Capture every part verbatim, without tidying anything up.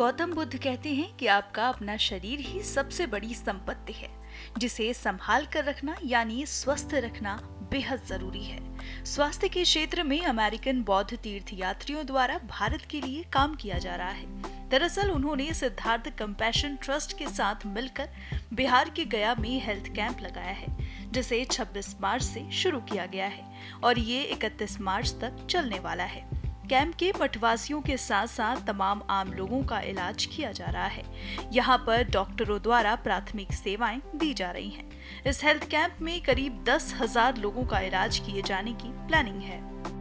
गौतम बुद्ध कहते हैं कि आपका अपना शरीर ही सबसे बड़ी संपत्ति है, जिसे संभाल कर रखना यानी स्वस्थ रखना बेहद जरूरी है। स्वास्थ्य के क्षेत्र में अमेरिकन बौद्ध तीर्थयात्रियों द्वारा भारत के लिए काम किया जा रहा है। दरअसल उन्होंने सिद्धार्थ कंपैशन ट्रस्ट के साथ मिलकर बिहार के गया में हेल्थ कैंप लगाया है, जिसे छब्बीस मार्च से शुरू किया गया है और ये इकतीस मार्च तक चलने वाला है। कैंप के मठवासियों के साथ साथ तमाम आम लोगों का इलाज किया जा रहा है। यहाँ पर डॉक्टरों द्वारा प्राथमिक सेवाएं दी जा रही हैं। इस हेल्थ कैंप में करीब दस हजार लोगों का इलाज किए जाने की प्लानिंग है।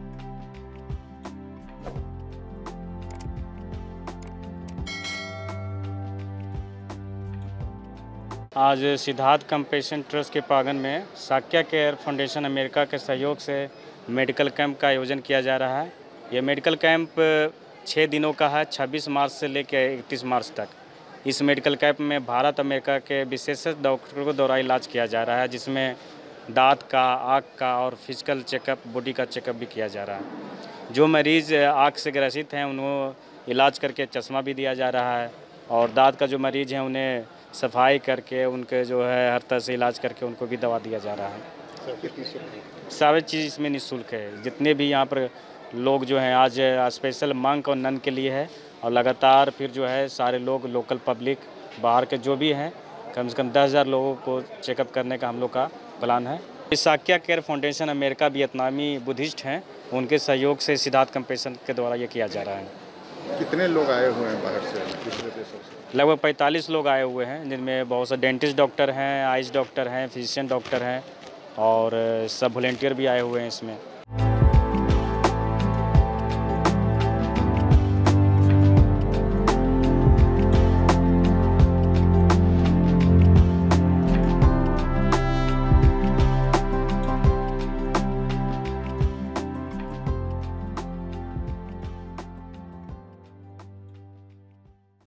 आज सिद्धार्थ कंपैशन ट्रस्ट के प्रांगण में साक्या केयर फाउंडेशन अमेरिका के सहयोग से मेडिकल कैंप का आयोजन किया जा रहा है। ये मेडिकल कैंप छः दिनों का है, छब्बीस मार्च से लेकर इकतीस मार्च तक। इस मेडिकल कैंप में भारत अमेरिका के विशेषज्ञ डॉक्टरों के द्वारा इलाज किया जा रहा है, जिसमें दांत का, आँख का और फिजिकल चेकअप, बॉडी का चेकअप भी किया जा रहा है। जो मरीज़ आँख से ग्रसित हैं उन्हें इलाज करके चश्मा भी दिया जा रहा है, और दांत का जो मरीज़ हैं उन्हें सफाई करके उनके जो है हर तरह से इलाज करके उनको भी दवा दिया जा रहा है। सारी चीज़ इसमें निःशुल्क है। जितने भी यहाँ पर लोग जो हैं आज स्पेशल मंक और नन के लिए है, और लगातार फिर जो है सारे लोग लोकल पब्लिक बाहर के जो भी हैं कम से कम दस हज़ार लोगों को चेकअप करने का हम लोग का प्लान है। इस साक्या केयर फाउंडेशन अमेरिका वियतनामी बुद्धिस्ट हैं, उनके सहयोग से सिद्धार्थ कंपैशन के द्वारा ये किया जा रहा है। कितने लोग आए हुए हैं बाहर से, दूसरे देशों से? लगभग पैंतालीस लोग आए हुए हैं, जिनमें बहुत से डेंटिस्ट डॉक्टर हैं, आइज डॉक्टर हैं, फिजिशियन डॉक्टर हैं और सब वॉलेंटियर भी आए हुए हैं इसमें।